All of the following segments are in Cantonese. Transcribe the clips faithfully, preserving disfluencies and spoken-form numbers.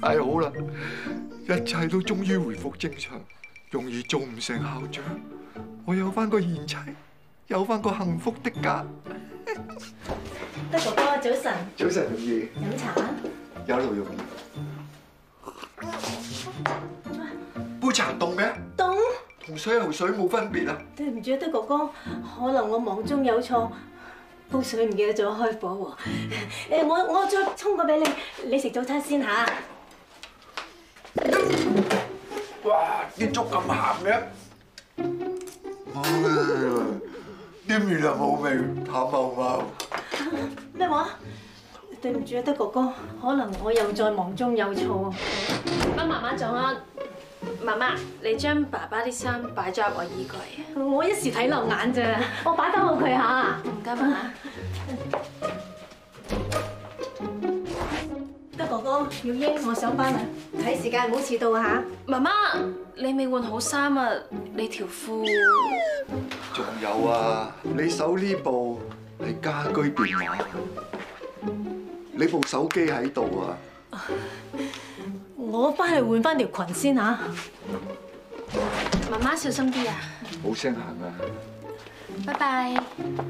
太好啦，一切都終於回復正常。容兒做唔成校長，我有翻個賢妻，有翻個幸福的家。 德哥哥，早晨。 早晨，容兒。 飲茶啊？ 有勞容兒。杯茶凍咩？ 凍。 同水喉水冇分別啊！ 對唔住，德哥哥，可能我忙中有錯，煲水唔記得咗開火喎。誒，我我再沖個俾你，你食早餐先嚇。 哇！啲粥咁鹹嘅，冇啊！啲麵又冇味，淡茂茂。 咩話？對唔住啊，德哥哥，可能我又在忙中有錯。 幫媽媽早安。媽媽，你將爸爸啲衫擺咗入我衣櫃。 我一時睇漏眼咋，我擺翻好佢嚇。 唔該，媽媽。 德哥哥，耀英，我上班啦，睇時間唔好遲到嚇。 媽媽，你未換好衫啊？你條褲。 仲有啊，你手呢部係家居電話，你部手機喺度啊。 我翻去換翻條裙先嚇。 媽媽小心啲啊！ 冇聲行啊！ 拜拜。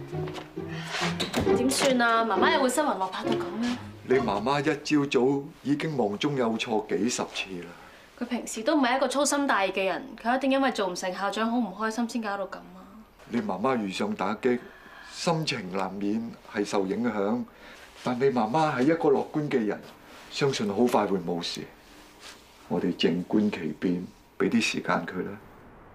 點算啊？媽媽又會失魂落魄到咁咩？ 你媽媽一朝早已經忙中有錯幾十次啦。 佢平時都唔係一個粗心大意嘅人，佢一定因為做唔成校長好唔開心先搞到咁啊！ 你媽媽遇上打擊，心情難免係受影響，但你媽媽係一個樂觀嘅人，相信好快會冇事。我哋靜觀其變，俾啲時間佢啦。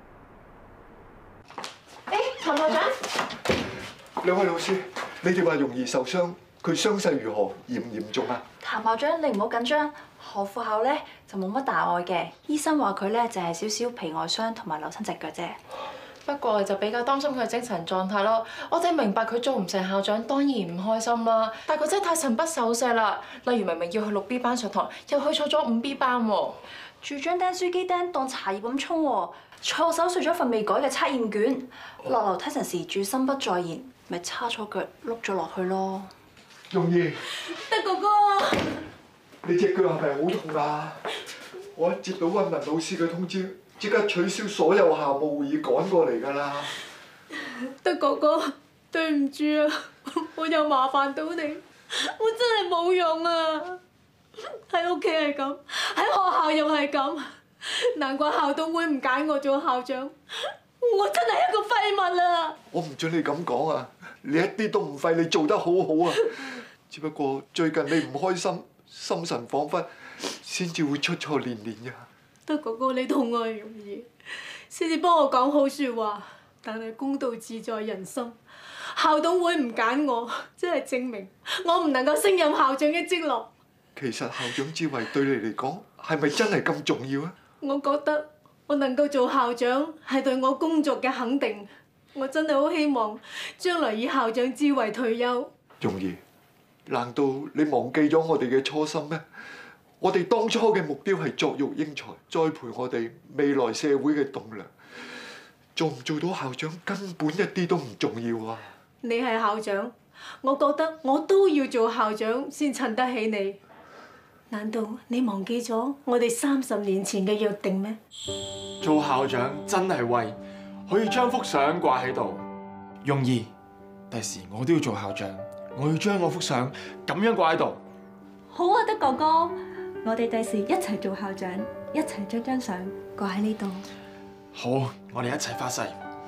誒，譚校長， 兩位老師，你哋話容兒受傷，佢傷勢如何？嚴唔嚴重啊？ 譚校長，你唔好緊張，何副校咧就冇乜大礙嘅。醫生話佢咧就係少少皮外傷同埋扭親隻腳啫。 不過我哋就比較擔心佢嘅精神狀態咯。我哋明白佢做唔成校長，當然唔開心啦。但係佢真係太神不守舍啦。例如明明要去六 B 班上堂，又去錯咗五 B 班喎。 住張釘書機釘當茶葉咁沖喎，錯手碎咗份未改嘅測驗卷，落樓梯陣時住心不在焉，咪叉錯腳碌咗落去咯。 容兒， 德哥哥， 你隻腳係咪好痛啊？我一接到溫文老師嘅通知，即刻取消所有校務會議趕過嚟㗎啦！ 德哥哥，對唔住啊，我又麻煩到你，我真係冇用啊！喺屋企係咁，喺學校又係咁，難怪校董會唔揀我做校長，我真係一個廢物啦！ 我唔準你咁講啊！你一啲都唔廢，你做得好好啊！只不過最近你唔開心，心神恍惚，先至會出錯連連呀。 德哥哥，你同我係容易，先至幫我講好説話，但係公道自在人心。校董會唔揀我，真係證明我唔能夠勝任校長嘅職落。 其實校長之位對你嚟講係咪真係咁重要啊？ 我覺得我能夠做校長係對我工作嘅肯定。我真係好希望將來以校長之位退休。 容兒，難道你忘記咗我哋嘅初心咩？我哋當初嘅目標係作育英才，栽培我哋未來社會嘅棟樑。做唔做到校長根本一啲都唔重要啊！ 你係校長，我覺得我都要做校長先襯得起你。難道你忘記咗我哋三十年前嘅約定咩？ 做校長真係威，可以將幅相掛喺度。容兒，第時我都要做校長，我要將我幅相咁樣掛喺度。 好啊，德哥哥，我哋第時一齊做校長，一齊將張相掛喺呢度。 好，我哋一齊發誓。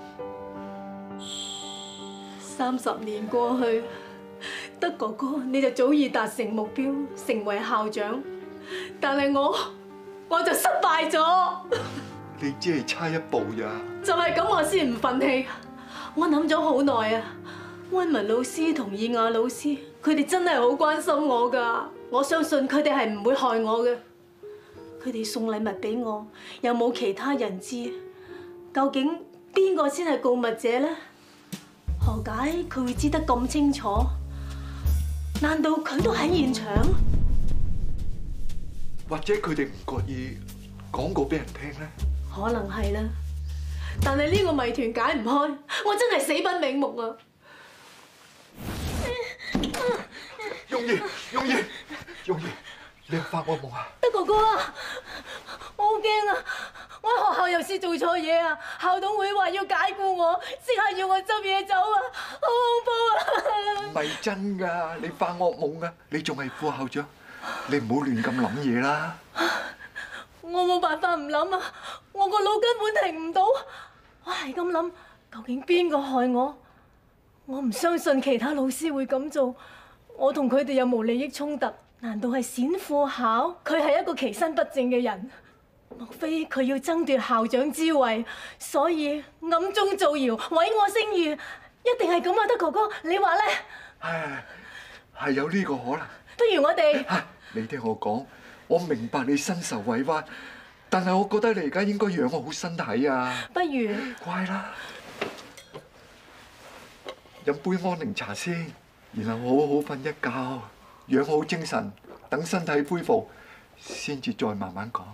三十年過去，德哥哥你就早已達成目標，成為校長，但係我我就失敗咗。 你只係差一步咋？ 就係咁，我先唔忿氣。我諗咗好耐啊，溫文老師同以雅老師，佢哋真係好關心我㗎。我相信佢哋係唔會害我嘅。佢哋送禮物俾我，又冇其他人知。究竟邊個先係告密者呢？何解佢會知得咁清楚？難道佢都喺現場？ 或者佢哋唔覺意講過俾人聽呢？ 可能係啦，但係呢個謎團解唔開，我真係死不瞑目啊！ 容兒，容兒，容兒，你有發惡夢啊？ 德哥哥哥啊！我好驚啊！我喺學校有時做錯嘢啊，校董會話要解僱我，即刻要我執嘢走啊！好恐怖啊！ 唔係真㗎，你發惡夢啊！你仲係副校長，你唔好亂咁諗嘢啦。 我冇辦法唔諗啊！我個腦根本停唔到，我係咁諗，究竟邊個害我？我唔相信其他老師會咁做，我同佢哋有冇利益衝突？難道係冼副校？佢係一個其身不正嘅人。莫非佢要爭奪校長之位，所以暗中造謠，毀我聲譽？一定係咁啊！德哥哥，你話咧？ 唉，係有呢個可能。 不如我哋…… 你聽我講，我明白你身受委屈，但係我覺得你而家應該養好身體啊！ 不如乖啦，飲杯安寧茶先，然後好好瞓一覺，養好精神，等身體恢復，先至再慢慢講。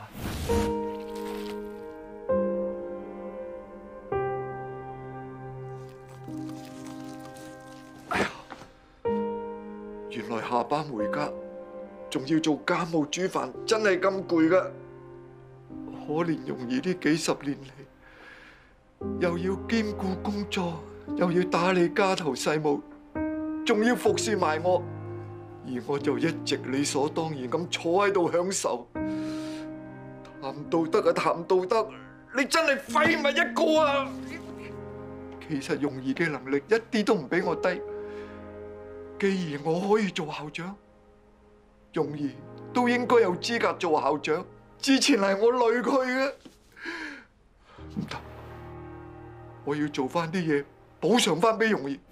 哎呀，原來下班回家仲要做家務煮飯，真係咁攰㗎。可憐容兒呢幾十年嚟，又要兼顧工作，又要打理家頭細務，仲要服侍埋我，而我就一直理所當然咁坐喺度享受。談道德啊，談道德！你真係廢物一個啊！其實容兒嘅能力一啲都唔比我低。既然我可以做校長，容兒都應該有資格做校長。之前係我累佢嘅，唔得，我要做翻啲嘢補償翻俾容兒。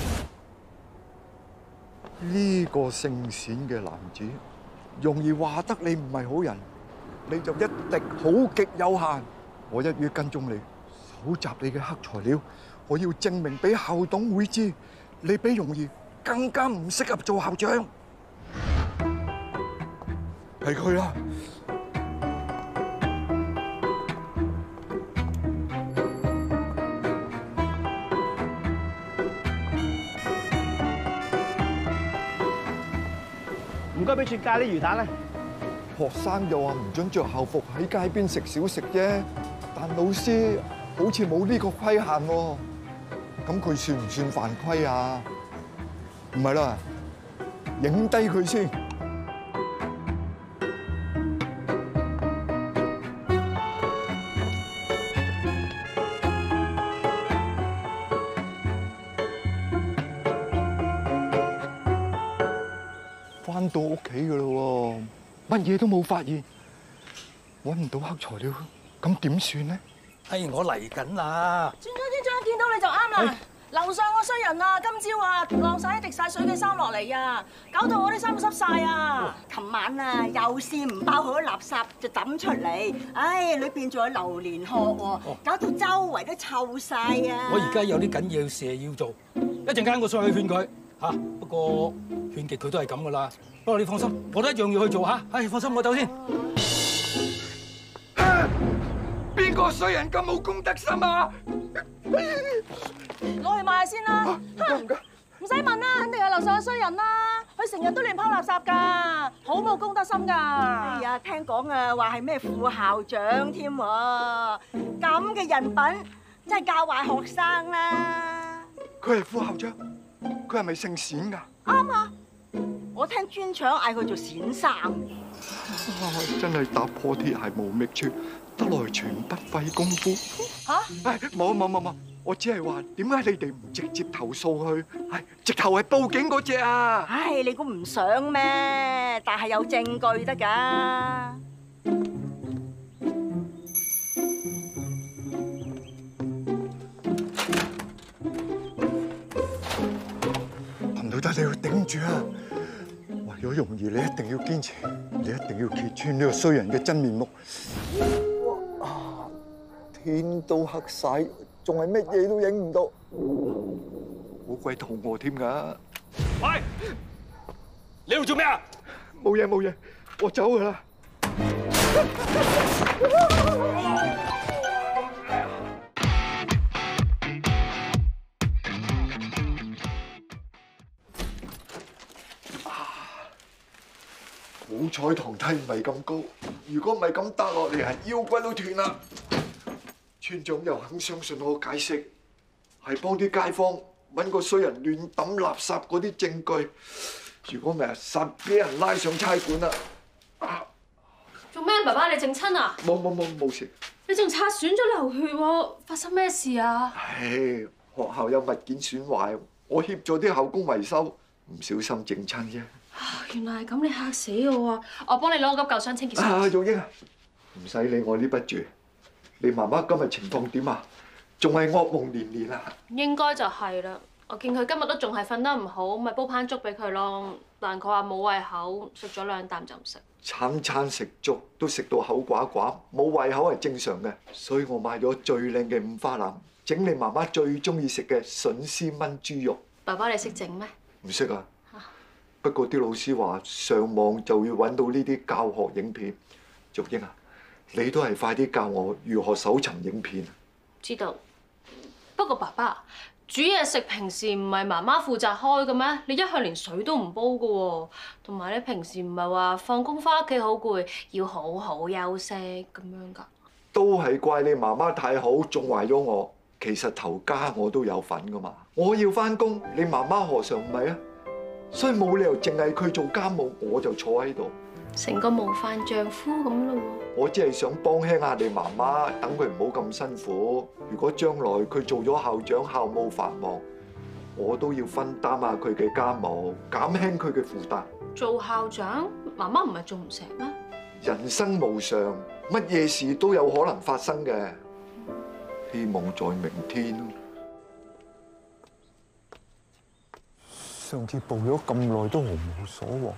呢個姓冼嘅男子，容兒話得你唔係好人，你就一滴好極有限。我一於跟蹤你，搜集你嘅黑材料，我要證明俾校董會知，你比容兒更加唔適合做校長。係佢啦！ 唔該，俾雪咖喱魚蛋啦。 學生又話唔准着校服喺街邊食小食啫，但老師好似冇呢個規限喎。咁佢算唔算犯規啊？唔係啦，影低佢先。翻到屋企噶啦喎，乜嘢都冇發現，揾唔到黑材料，咁點算呢？ 哎，我嚟緊啦！ 村長，村長見到你就啱啦。樓上個衰人啊，今朝啊晾晒啲滴晒水嘅衫落嚟啊，搞到我啲衫濕晒啊！ 琴晚啊，又試唔爆好垃圾就抌出嚟，唉，裏邊仲有榴蓮殼喎，搞到周圍都臭晒啊！ 我而家有啲緊要事要做，一陣間我上去勸佢嚇。不過勸極佢都係咁噶啦。不過你放心，我都一樣要去做嚇。唉，放心，我走先。 邊個衰人咁冇公德心啊？ 攞去賣先啦！ 唔該唔該， 唔使問啦，肯定係樓上嘅衰人啦。佢成日都亂拋垃圾㗎，好冇公德心㗎。 哎呀，聽講啊，話係咩副校長添喎，咁嘅人品真係教壞學生啦。 佢係副校長，佢係咪姓冼㗎？ 啱啊！我聽專長嗌佢做冼生。 真係踏破鐵鞋無覓處，得來全不費功夫。 嚇！ 唉，冇冇冇冇，我只係話點解你哋唔直接投訴佢？係直頭係報警嗰隻啊！ 唉，你估唔想咩？但係有證據得㗎。 唔到得，你要頂住啊！為咗容兒，你一定要堅持，你一定要揭穿呢個衰人嘅真面目。哇！天都黑晒，仲係乜嘢都影唔到，好鬼肚餓添㗎！ 喂，你喺度做咩啊？ 冇嘢冇嘢，我走㗎啦。 好彩堂梯唔係咁高，如果唔係咁搭落嚟，係腰骨都斷啦。村長又肯相信我解釋，係幫啲街坊揾個衰人亂抌垃圾嗰啲證據。如果唔係，實俾人拉上差館啦！ 做咩？爸爸你整親啊？ 冇冇冇冇事。 你仲擦損咗流血喎？發生咩事啊？ 唉，學校有物件損壞，我協助啲校工維修，唔小心整親啫。 原來係咁，你嚇死我啊！我幫你攞急救箱清潔。 啊，玉英啊，唔使理我呢筆住。你媽媽今日情況點啊？仲係噩夢連連啊？ 應該就係啦。我見佢今日都仲係瞓得唔好，咪煲烹粥俾佢咯。但佢話冇胃口，食咗兩啖就唔食。 餐餐食粥都食到口寡寡，冇胃口係正常嘅。所以我買咗最靚嘅五花腩，整你媽媽最中意食嘅筍絲炆豬肉。 爸爸你識整咩？ 唔識啊。不過啲老師話上網就會揾到呢啲教學影片。玉英啊，你都係快啲教我如何搜尋影片。 知道。不過爸爸，煮嘢食平時唔係媽媽負責開嘅咩？你一向連水都唔煲嘅喎。同埋你平時唔係話放工翻屋企好攰，要好好休息咁樣㗎？ 都係怪你媽媽太好，縱壞咗我。其實頭家我都有份㗎嘛。我要翻工，你媽媽何嘗唔係啊？所以冇理由淨係佢做家務，我就坐喺度， 成個模範丈夫咁咯喎。 我只係想幫輕下你媽媽，等佢唔好咁辛苦。如果將來佢做咗校長，校務繁忙，我都要分擔下佢嘅家務，減輕佢嘅負擔。 做校長，媽媽唔係做唔成咩？ 人生無常，乜嘢事都有可能發生嘅。希望在明天。上次報咗咁耐都毫無所獲，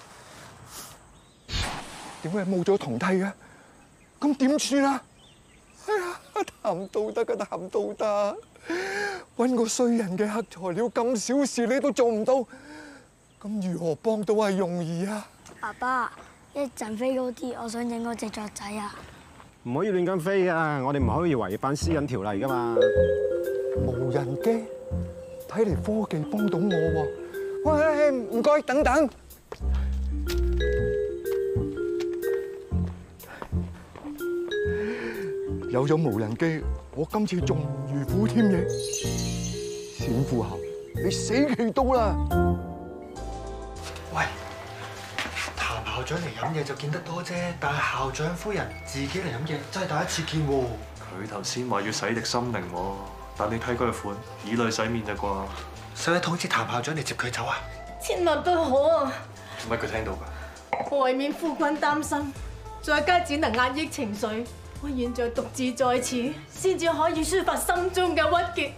點解冇咗堂梯嘅？咁點算啊？哎呀，談道德嘅談道德，揾個衰人嘅黑材料，咁小事你都做唔到，咁如何幫到阿容兒啊？ 爸爸，一陣飛高啲，我想影嗰隻雀仔啊！ 唔可以亂咁飛啊！我哋唔可以違反私隱條例噶嘛。 無人機，睇嚟科技幫到我喎。喂，唔該，等等。有咗無人機，我今次仲如虎添翼。冼富侯，你死期到啦！ 喂，譚校長嚟飲嘢就見得多啫，但係校長夫人自己嚟飲嘢真係第一次見喎。 佢頭先話要洗滌心靈喎，但你睇佢嘅款，以淚洗面咋啩？ 使唔使通知譚校長嚟接佢走啊？ 千萬不可啊！ 乜佢聽到㗎？ 為免夫君擔心，在家只能壓抑情緒。我現在獨自在此，先至可以抒發心中嘅鬱結。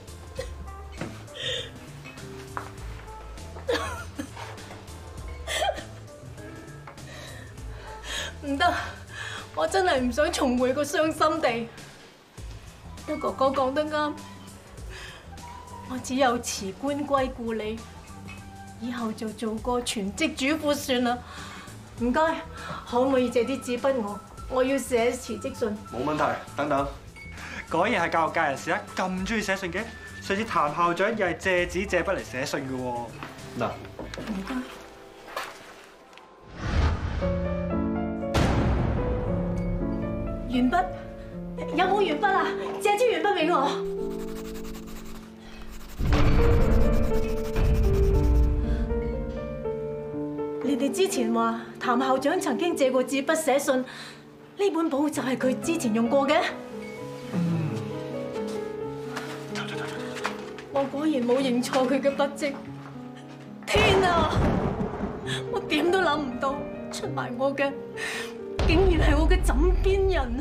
唔得，我真係唔想重回個傷心地。德哥哥講得啱，我只有辭官歸故里，以後就做個全職主婦算啦。唔該，可唔可以借啲紙筆我？我要寫辭職信。 冇問題，等等。 果然係教育界人士啊，咁中意寫信嘅。上次譚校長又係借紙借筆嚟寫信嘅喎。嗱， 唔該。鉛筆有冇鉛筆啊？借支鉛筆俾我。你哋之前話譚校長曾經借過紙筆寫信，呢本簿就係佢之前用過嘅。 嗯。 我果然冇認錯佢嘅筆跡。天啊！我點都諗唔到，出賣我嘅竟然係我嘅枕邊人啊！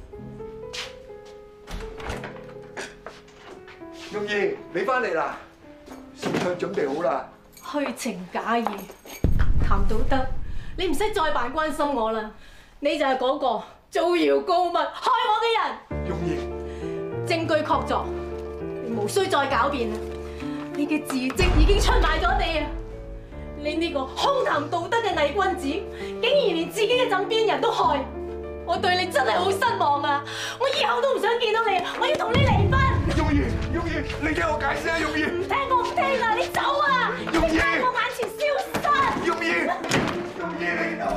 容兒，你翻嚟啦，餸菜準備好啦。 虛情假意，談道德，你唔使再扮關心我啦，你就係嗰個造謠告密害我嘅人。 容兒， 證據確鑿，你無需再狡辯啦。你嘅字跡已經出賣咗你啊！你呢個空談道德嘅偽君子，竟然連自己嘅枕邊人都害，我對你真係好失望啊！我以後都唔想見到你，我要同你離婚。 容兒，容兒，你聽我解釋啊，容兒。 唔聽我唔聽啊！你走啊！ 容兒， 你喺我眼前消失。 容兒，容兒，你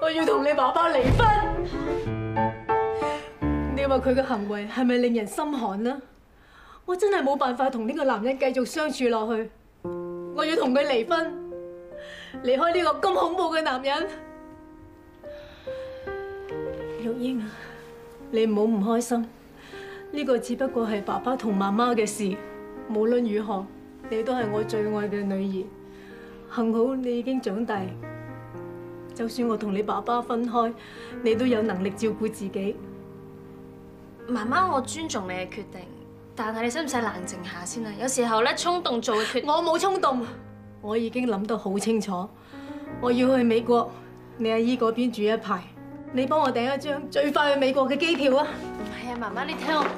我要同你爸爸離婚。你話佢嘅行為係咪令人心寒啊？我真係冇辦法同呢個男人繼續相處落去。我要同佢離婚，離開呢個咁恐怖嘅男人。玉英啊，你唔好唔開心，呢個只不過係爸爸同媽媽嘅事。無論如何，你都係我最愛嘅女兒。幸好你已經長大，就算我同你爸爸分開，你都有能力照顧自己。 媽媽，我尊重你嘅決定，但係你使唔使冷靜下先啊？有時候咧，衝動做嘅決定， 我冇衝動，我已經諗得好清楚。我要去美國，你阿姨嗰邊住一排，你幫我訂一張最快去美國嘅機票啊！ 係啊，媽媽，你聽我。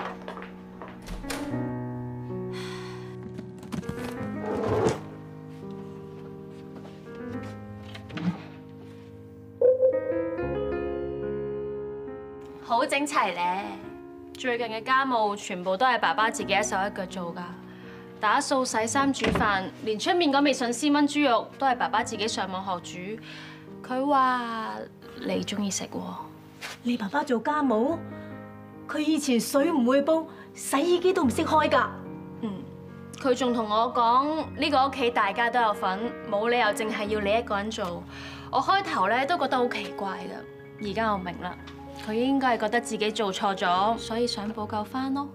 好整齊咧！最近嘅家務全部都係爸爸自己一手一腳做㗎，打掃、洗衫、煮飯，連出面嗰味筍絲炆豬肉都係爸爸自己上網學煮。佢話你中意食喎。 你爸爸做家務？佢以前水唔會煲，洗衣機都唔識開㗎。 嗯，佢仲同我講呢個屋企大家都有份，冇理由淨係要你一個人做。我開頭咧都覺得好奇怪㗎，而家我明啦。佢應該係覺得自己做錯咗，所以想補救翻咯。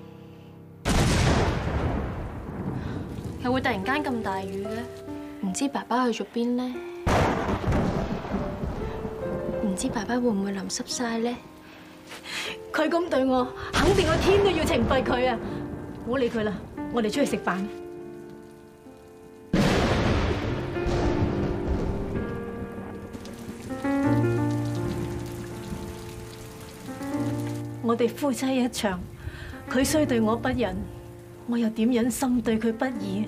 又會突然間咁大雨嘅，唔知爸爸去咗邊呢？唔知爸爸會唔會淋濕晒呢？ 佢咁對我，肯定個天都要懲罰佢啊！唔好理佢啦，我哋出去食飯。我哋夫妻一場，佢雖對我不仁，我又點忍心對佢不義？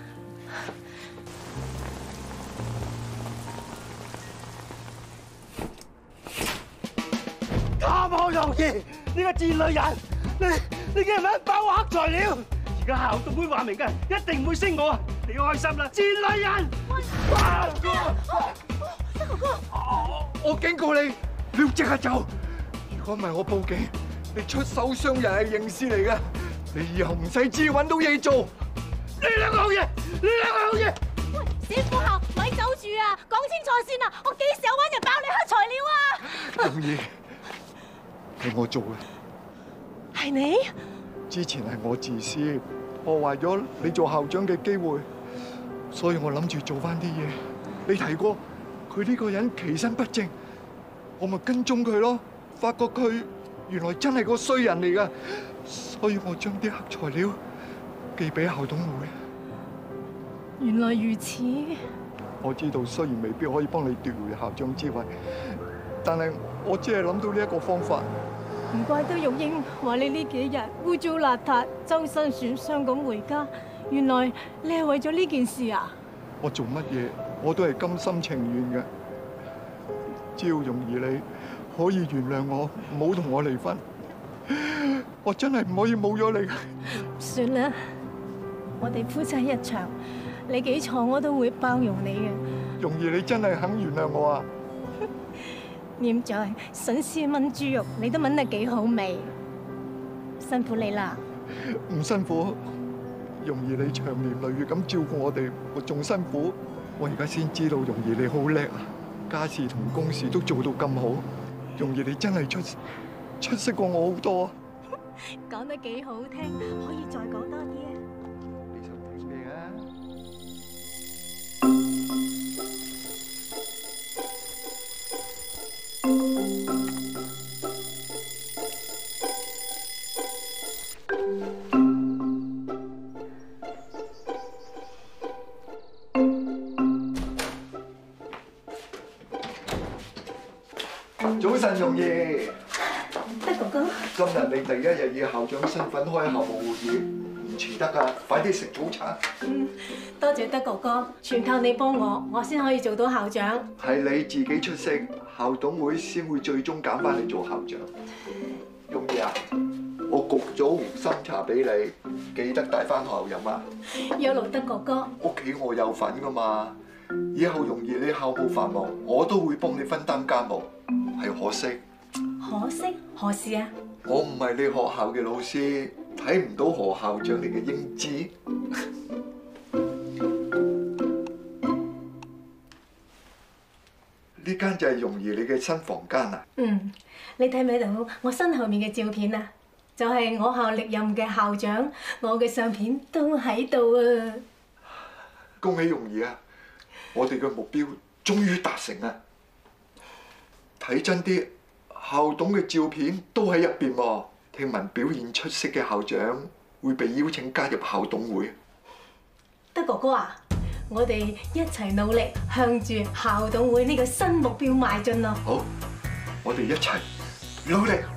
家破人亡，呢個賤女人，你你竟然肯包我黑材料！而家校董會話明嘅，一定唔會升我啊！你要開心啦，賤女人！ 德哥哥，我警告你，你要即刻走！如果唔係我報警。你出手傷人係刑事嚟嘅，你以後唔使知揾到嘢做。 呢兩個好嘢，呢兩個好嘢。 喂，小夫校，咪走住啊！講清楚先啊！我幾時有揾人爆你黑材料啊？ 容易，係我做嘅。 係你？ 之前係我自私，破壞咗你做校長嘅機會，所以我諗住做翻啲嘢。你提過佢呢個人其身不正，我咪跟蹤佢咯，發覺佢。原來真係個衰人嚟㗎，所以我將啲黑材料寄俾校董會。 原來如此。 我知道雖然未必可以幫你奪回校長之位，但係我只係諗到呢一個方法。 唔怪得玉英話你呢幾日污糟邋遢、周身損傷咁回家，原來你係為咗呢件事啊！ 我做乜嘢我都係甘心情願嘅，只要容易你。可以原諒我，唔好同我離婚。我真係唔可以冇咗你。 算啦，我哋夫妻一場，你幾錯我都會包容你嘅。 容兒，你真係肯原諒我啊？ 念在筍絲炆豬肉，你都炆得幾好味，辛苦你啦。 唔辛苦，容兒你長年累月咁照顧我哋，我仲辛苦。我而家先知道容兒你好叻啊，家事同公事都做到咁好。容兒你真係出出色過我好多。 講得幾好聽，可以再講多啲啊！ 你想聽咩啊？早晨，容兒。 德哥哥。 今日你第一日以校長身份開校務會議，唔遲得㗎，快啲食早餐。 嗯，多謝德哥哥，全靠你幫我，我先可以做到校長。 係你自己出色，校董會先會最終揀翻你做校長。容兒啊，我焗咗湖參茶俾你，記得帶翻學校飲啊。 有勞德哥哥。 屋企我有份㗎嘛， 以後容易你校務繁忙，我都會幫你分擔家務。係可惜， 可惜何事啊？ 我唔係你學校嘅老師，睇唔到何校長你嘅英姿。呢間就係容兒你嘅新房間啊！ 嗯，你睇唔睇到我身後面嘅照片啊？就係我校歷任嘅校長，我嘅相片都喺度啊！ 恭喜容兒啊！我哋嘅目標終於達成啊！睇真啲，校董嘅照片都喺入邊喎。聽聞表現出色嘅校長會被邀請加入校董會。 德哥哥啊，我哋一齊努力向住校董會呢個新目標邁進咯！ 好，我哋一齊努力。